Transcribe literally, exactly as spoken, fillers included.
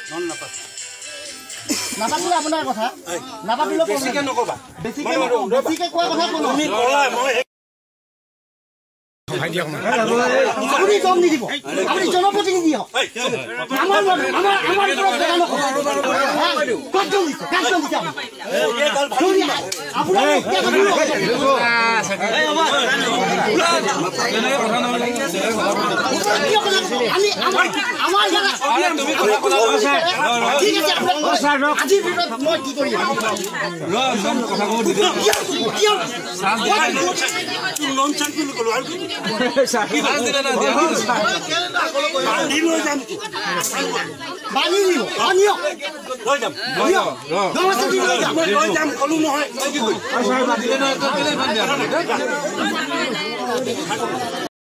non নাপাত নাপাতিলে আপোনাৰ কথা নাপাতিলে বেছিকে নকবা বেছিকে বেছিকে কোৱা কথা কোন তুমি কলা মই আপুনি জম নিদিব আপুনি জনপ্ৰতিনিধি হওক আমাৰ আমাৰ আমাৰ কত জম দিছে কাক জম দিছে আপোনাৰ আমি আমাৰ আমাৰ ঠিক আছে আজিৰ ভিতৰত মই কি কৰিম লোন চাকৰি কলো আৰু বানি নিব আনিও লৈ যাম লৈ যাম লৈ যাম কলো নহয়